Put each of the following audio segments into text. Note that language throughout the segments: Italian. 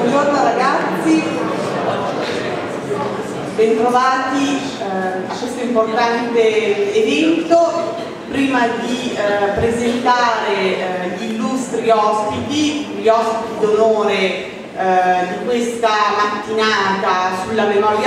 Buongiorno ragazzi, bentrovati a questo importante evento. Prima di presentare gli illustri ospiti, gli ospiti d'onore di questa mattinata sulla memoria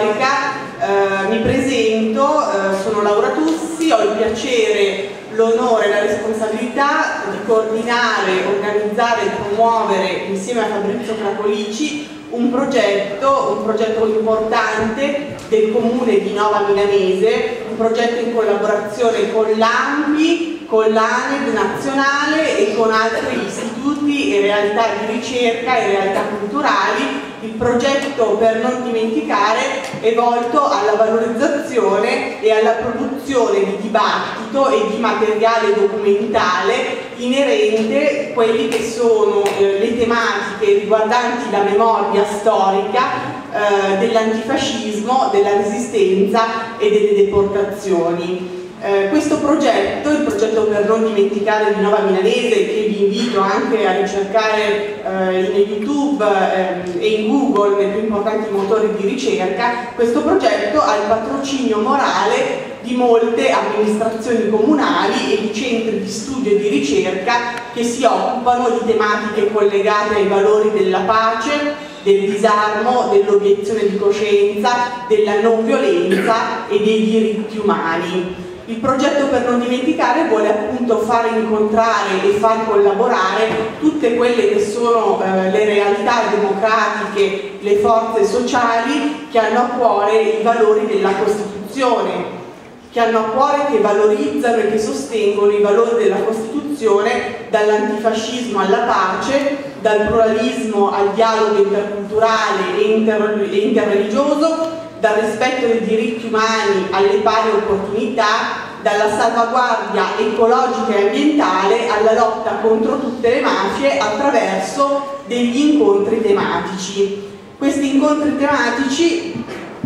storica, mi presento, sono Laura Tussi, ho il piacere, l'onore e la responsabilità di coordinare, organizzare e promuovere insieme a Fabrizio Cracolici un progetto importante del comune di Nova Milanese, un progetto in collaborazione con l'ANPI, con l'ANED nazionale e con altri istituti e realtà di ricerca e realtà culturali. Il progetto Per non dimenticare è volto alla valorizzazione e alla produzione di dibattito e di materiale documentale inerente a quelle che sono le tematiche riguardanti la memoria storica dell'antifascismo, della resistenza e delle deportazioni. Questo progetto, il progetto Per non dimenticare di Nova Milanese, che vi invito anche a ricercare in YouTube e in Google, nei più importanti motori di ricerca, questo progetto ha il patrocinio morale di molte amministrazioni comunali e di centri di studio e di ricerca che si occupano di tematiche collegate ai valori della pace, del disarmo, dell'obiezione di coscienza, della non violenza e dei diritti umani. Il progetto Per non dimenticare vuole appunto far incontrare e far collaborare tutte quelle che sono le realtà democratiche, le forze sociali che hanno a cuore i valori della Costituzione, che hanno a cuore, che valorizzano e che sostengono i valori della Costituzione, dall'antifascismo alla pace, dal pluralismo al dialogo interculturale e interreligioso, dal rispetto dei diritti umani alle pari opportunità, dalla salvaguardia ecologica e ambientale alla lotta contro tutte le mafie attraverso degli incontri tematici. Questi incontri tematici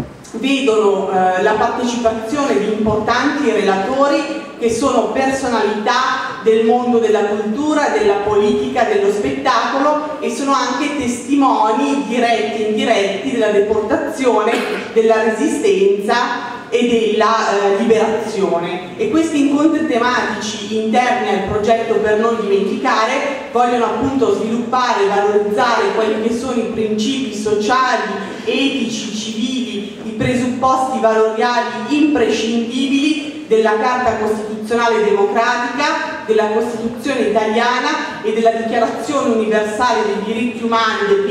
vedono la partecipazione di importanti relatori che sono personalità del mondo della cultura, della politica, dello spettacolo e sono anche testimoni diretti e indiretti della deportazione, della resistenza e della liberazione. E questi incontri tematici interni al progetto Per non dimenticare vogliono appunto sviluppare e valorizzare quelli che sono i principi sociali, etici, civili, i presupposti valoriali imprescindibili della Carta Costituzionale Democratica, della Costituzione Italiana e della Dichiarazione Universale dei Diritti Umani del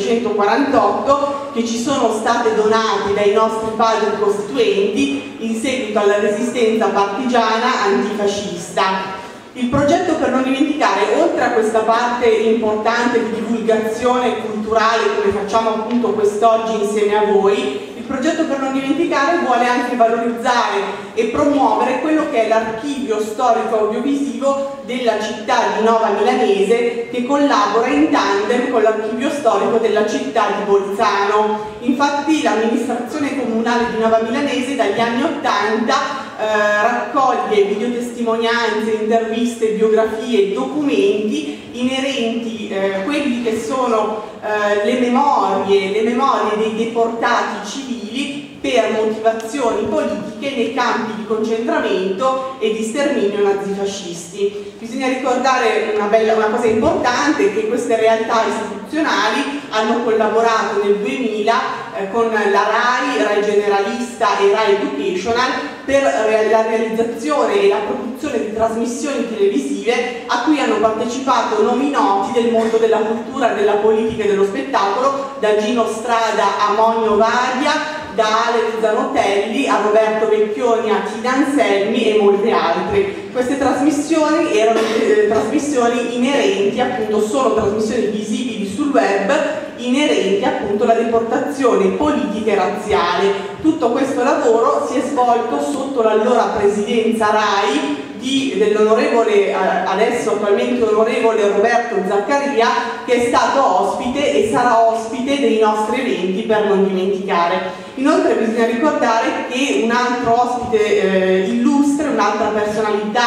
1948 che ci sono state donate dai nostri padri costituenti in seguito alla resistenza partigiana antifascista. Il progetto Per non dimenticare, oltre a questa parte importante di divulgazione culturale come facciamo appunto quest'oggi insieme a voi, il progetto Per non dimenticare vuole anche valorizzare e promuovere quello che è l'archivio storico audiovisivo della città di Nova Milanese, che collabora in tandem con l'archivio storico della città di Bolzano. Infatti l'amministrazione comunale di Nova Milanese dagli anni '80 raccoglie videotestimonianze, interviste, biografie e documenti inerenti quelli che sono le memorie dei deportati civili per motivazioni politiche nei campi di concentramento e di sterminio nazifascisti. Bisogna ricordare una cosa importante, che queste realtà istituzionali hanno collaborato nel 2000 con la RAI Generalista e RAI Educational per la realizzazione e la produzione di trasmissioni televisive a cui hanno partecipato nomi noti del mondo della cultura, della politica e dello spettacolo, da Gino Strada a Monio Vadia, da Ale Zanotelli a Roberto Vecchioni a Tina Anselmi e molte altre. Queste trasmissioni erano trasmissioni inerenti, appunto, sono trasmissioni visibili sul web inerenti appunto alla deportazione politica e razziale. Tutto questo lavoro si è svolto sotto l'allora presidenza RAI dell'onorevole, adesso attualmente onorevole Roberto Zaccaria, che è stato ospite e sarà ospite dei nostri eventi Per non dimenticare. Inoltre bisogna ricordare che un altro ospite illustre, un'altra personalità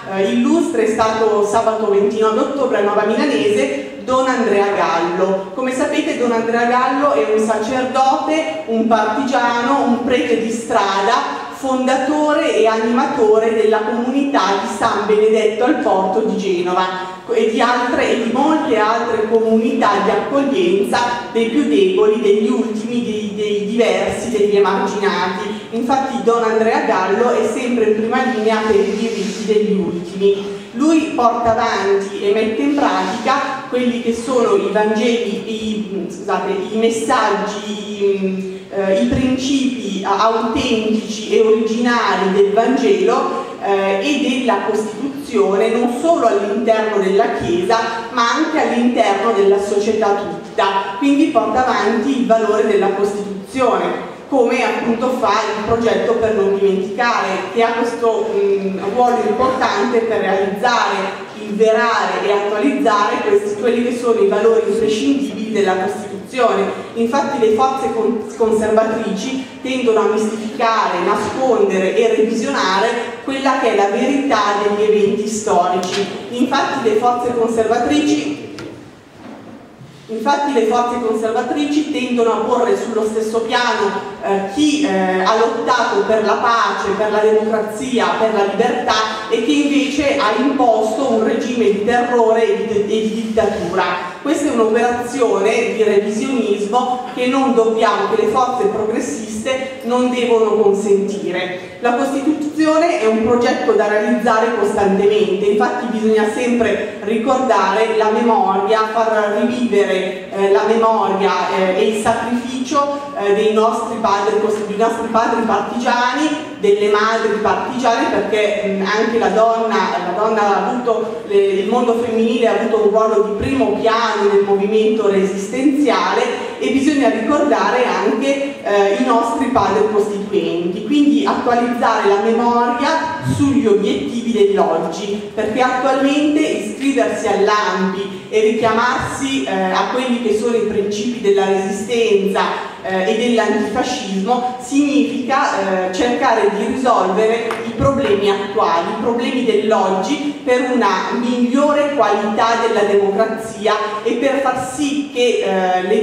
illustre è stato sabato 29 ottobre a Nuova Milanese Don Andrea Gallo. Come sapete, Don Andrea Gallo è un sacerdote, un partigiano, un prete di strada, fondatore e animatore della comunità di San Benedetto al Porto di Genova e di molte altre comunità di accoglienza dei più deboli, degli ultimi, dei diversi, degli emarginati. Infatti Don Andrea Gallo è sempre in prima linea per i diritti degli ultimi. Lui porta avanti e mette in pratica quelli che sono i Vangeli, i messaggi, i principi autentici e originali del Vangelo e della Costituzione, non solo all'interno della Chiesa ma anche all'interno della società tutta. Quindi porta avanti il valore della Costituzione, come appunto fa il progetto Per non dimenticare, che ha questo ruolo importante per realizzare, inverare e attualizzare quelli che sono i valori imprescindibili della Costituzione. Infatti le forze conservatrici tendono a mistificare, nascondere e revisionare quella che è la verità degli eventi storici. Infatti le forze conservatrici tendono a porre sullo stesso piano chi ha lottato per la pace, per la democrazia, per la libertà e che invece ha imposto un regime di terrore e di dittatura. Questa è un'operazione di revisionismo che le forze progressiste non devono consentire. La Costituzione è un progetto da realizzare costantemente, infatti bisogna sempre ricordare la memoria, far rivivere la memoria e il sacrificio dei nostri padri partigiani, delle madri partigiane, perché anche la donna ha avuto, il mondo femminile ha avuto un ruolo di primo piano nel movimento resistenziale, e bisogna ricordare anche i nostri padri costituenti, quindi attualizzare la memoria sugli obiettivi dell'oggi, perché attualmente iscriversi all'ANPI e richiamarsi a quelli che sono i principi della resistenza e dell'antifascismo significa cercare di risolvere i problemi attuali, i problemi dell'oggi, per una migliore qualità della democrazia e per far sì che le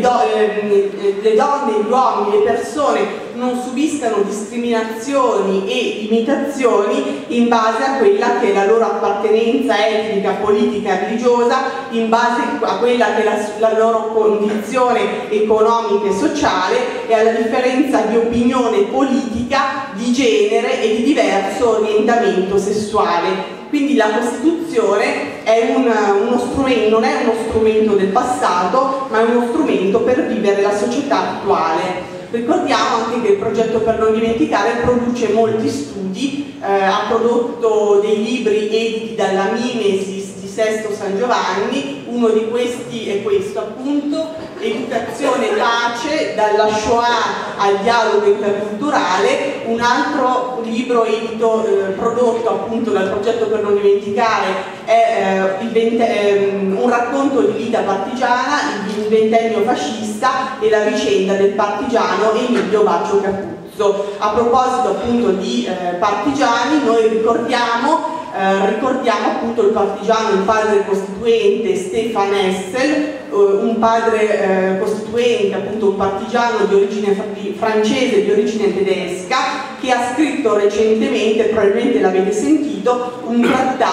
donne, gli uomini, le persone non subiscano discriminazioni e limitazioni in base a quella che è la loro appartenenza etnica, politica e religiosa, in base a quella che è la loro condizione economica e sociale e alla differenza di opinione politica, di genere e di diverso orientamento sessuale. Quindi la Costituzione è uno strumento, non è uno strumento del passato, ma è uno strumento per vivere la società attuale. Ricordiamo anche che il progetto Per non dimenticare produce molti studi, ha prodotto dei libri editi dalla Mimesis di Sesto San Giovanni. Uno di questi è questo appunto, Educazione e Pace, dalla Shoah al dialogo interculturale. Un altro libro edito, prodotto appunto dal progetto Per non dimenticare, è un racconto di vita partigiana, il ventennio fascista e la vicenda del partigiano Emilio Bacio Capuzzo. A proposito appunto di partigiani, noi ricordiamo appunto il partigiano, il padre costituente Stefan Hessel, un padre costituente, appunto un partigiano di origine francese, di origine tedesca, che ha scritto recentemente, probabilmente l'avete sentito, un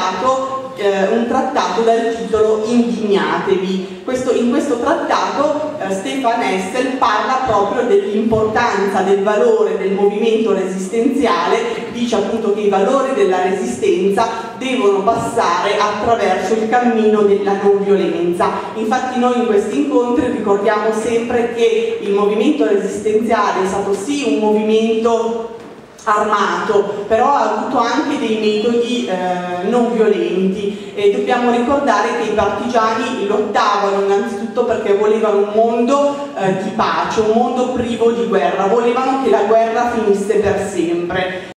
trattato dal titolo Indignatevi. In questo trattato Stefan Hessel parla proprio dell'importanza del valore del movimento resistenziale, dice appunto che i valori della resistenza devono passare attraverso il cammino della non violenza. Infatti noi in questi incontri ricordiamo sempre che il movimento resistenziale è stato sì un movimento armato, però ha avuto anche dei metodi non violenti, e dobbiamo ricordare che i partigiani lottavano innanzitutto perché volevano un mondo di pace, un mondo privo di guerra, volevano che la guerra finisse per sempre.